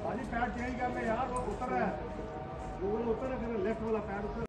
भाजी pad change कर ले यार, वो उतर रहा है, वो उतर है, लेफ्ट वाला पैड उतर